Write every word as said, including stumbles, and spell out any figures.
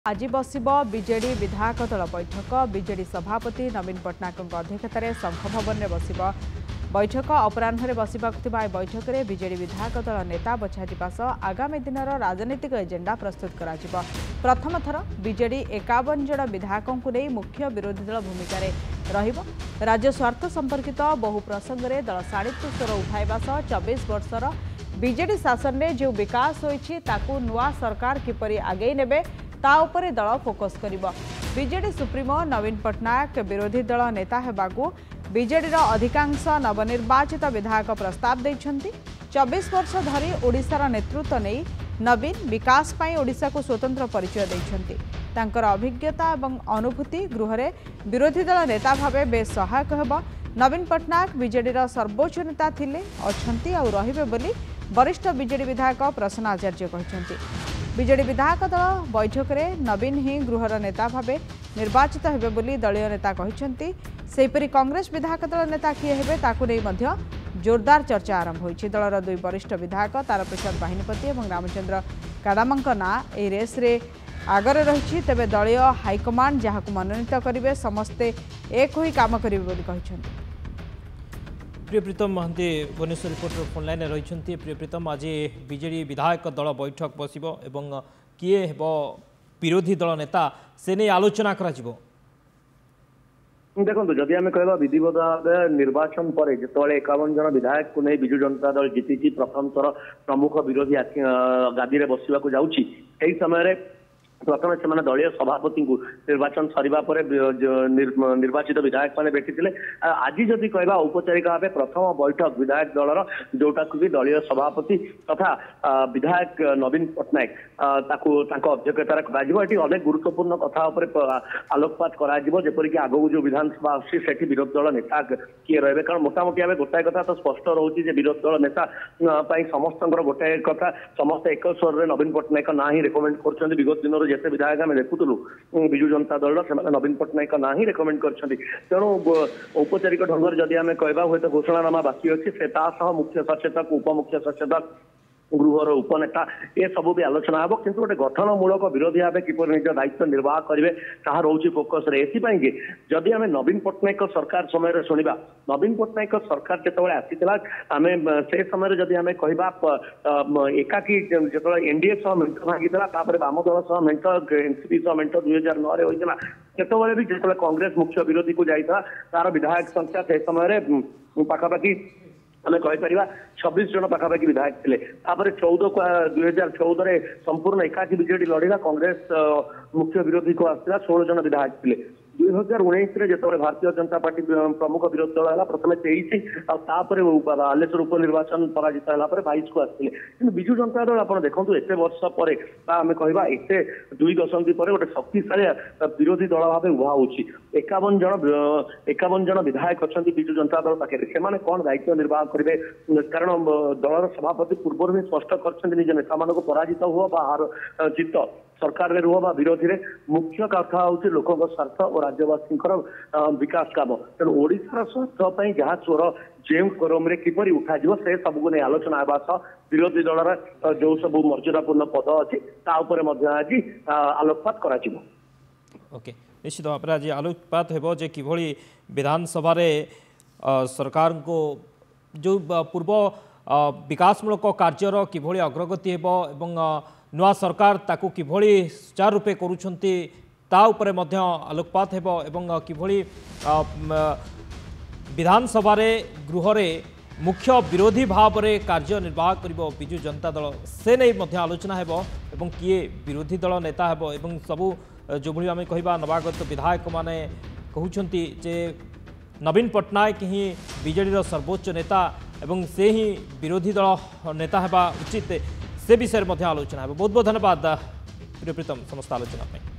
आज बस बीजेडी विधायक दल बैठक बीजेडी सभापति नवीन पट्टनायक अध्यक्षतार संघ भवन में बस बैठक अपराह बसवा बैठक में बीजेडी विधायक दल नेता बछा सह आगामी दिन राजनीतिक एजेंडा प्रस्तुत कर प्रथम थर बीजेडी एकावन जन विधायकों को नहीं मुख्य विरोधी दल भूमिका राज्य स्वार्थ संपर्कित बहु प्रसंग में दल साड़ित्व स्वर उठाइबा सह चौबीस वर्षर बीजेडी शासन में जो विकास होइछि ताकू नुआ सरकार किपरि आगे नेबे ता उपरे दल फोकस करिबो। बीजेडी सुप्रीमो नवीन पट्टनायक विरोधी दल नेता हेबाकू बीजेडी अधिकांश नवनिर्वाचित विधायक प्रस्ताव दैछंती। चौबीस वर्ष धरी ओडिशार नेतृत्व नहीं नवीन विकास पाई ओडिशा को स्वतंत्र परिचय दैछंती। तांकर अभिज्ञता एवं अनुभूति गृह रे विरोधी दल नेता भावे बेस सहायक हेबो। नवीन पट्टनायक बीजेडी सर्वोच्च नेता थिले अछंती आ रहिबे बोली वरिष्ठ बीजेडी विधायक प्रसन्न आचार्य कहते। बीजेडी विधायक दल बैठक में नवीन ही गृहर नेता भावे निर्वाचित हेबे बोली दलीय नेता कहते। सेहीपरि कांग्रेस विधायक दल नेता किए हेबे ताकू नै मध्य जोरदार चर्चा आरंभ होइछि। दलर दुई वरिष्ठ विधायक तारप्रसाद बाहिनीपति और रामचंद्र काडामांक ना ए रेस रे आगरे रही। तेबे दलीय हाइकमांड जहां मनोनीत करेंगे समस्ते एक होई काम करेंगे बोली कहते। प्रियप्रीतम महांती भुवनेश्वर रिपोर्टर फोनलाइन रही। प्रियप्रीतम आज बीजेडी विधायक दल बैठक बस किए हेब विरोधी दल नेता से नहीं आलोचना करा देखो जदि आम कह विधिवत भाव निर्वाचन पर जो एकावन जन विधायक को नहीं विजु जनता दल जीति प्रथम थर प्रमुख विरोधी गादी में बसवाक जाऊँगी समय प्रथम से दलीय सभापति को निर्वाचन सरिबा परे निर्वाचित विधायक मैंने भेटी आज जदि कहवा औपचारिक भाव प्रथम बैठक विधायक दलर जोटा कि दलीय सभापति तथा विधायक नवीन पट्टनायक अध्यक्षतार अनेक गुरुत्वपूर्ण कथा आलोकपात करपरिक आगू जो विधानसभा आसी विरोधी दल नेता किए रहे कारण मोटामोटी भाव गोटाए कथा तो स्पष्ट रोचे विरोधी दल नेता समस्त गोटाए कथा समस्त एक स्वर में नवीन पट्टनायक ना ही रेकमेंड कर विगत दिन जिते विधायक आम देखुलु विजु जनता दल से नवीन पट्टनायक ना ही रेकमेंड कर तेणु औपचारिक ढंग जदि आम कहवा हूँ घोषणानामा बाकी अच्छी से मुख्य सचेतक उपमुख्य सचेतक गृहर उपनेता ये सब भी आलोचना हम किंतु गोटे गठनमूलक विरोधी भाव किपर निज दायित्व निर्वाह करेंगे ताहा रोचे फोकस एपाई जदि आम नवीन पट्टनायक सरकार समय शुणा नवीन पट्टनायक सरकार जो आसीला आम से समय जदि आम कह एकाकी जो एनडीए सह मेट भांगी वाम दल सह मेट एनसीपी सह मेट दुई हजार नौ होता सेतबे भी जो कांग्रेस मुख्य विरोधी को जाता तार विधायक संख्या से समय पाखापाखि आम कहीपर छब्बीस जन पाखापाखि विधायक थे चौदह दुई हजार चौदह संपूर्ण एकाकी बीजेडी लड़िला कांग्रेस मुख्य विरोधी को आसला षोल जन विधायक थे दुई हजार उन्नीस जो भारतीय जनता पार्टी प्रमुख विरोधी दल है प्रथम तेईस बालेश्वर उपनिर्वाचन पराजित है बैस को आसते कि विजु जनता दल आप देखो एत वर्ष पर आम कह एत दुई दशंधि पर गोटे शक्तिशाली विरोधी दल भाव उभा होची एकावन जन एकावन जन विधायक अच्छा विजु जनता दल पाखे से कौन दायित्व निर्वाह करेंगे कारण दलर सभापति पूर्व ही स्पष्ट कर निज नेता मान पराजित हुआ हार जित सरकार में रुह बा विरोधी रे मुख्य कथा हूँ लोकों स्वार्थ और राज्यवासी विकास काम तेणु ओडिशार स्वार्थ जहाँ स्वर जो फोरम किपर उठा से सबको नहीं आलोचना होगा विरोधी दलर जो सब मर्यादापूर्ण पद अच्छी आज आलोकपात कर ओके निश्चित भाव में आज आलोकपात हो कि विधानसभा सरकार को जो पूर्व विकासमूलक कार्यर किभली अग्रगति एवं नुआ सरकार ताकू किभली सुचारू रूपे करुछंती ता उपरे मध्य आलोकपात हेबो एवं किभली विधानसभा गृह रे मुख्य विरोधी भाव रे कार्य निर्वाह करिबो विजु जनता दल से नहीं मध्य आलोचना हेबो एवं किए विरोधी दल नेता हेबो एवं सबू जो भली आमे कहिबा नवागत विधायक माने कहउछंती जे नवीन पट्टनायक ही बीजेडी सर्वोच्च नेता एवं से ही विरोधी दल नेता हेबा उचित से विषय में आलोचना है। बहुत बहुत धन्यवाद प्रियप्रीतम समस्त आलोचना।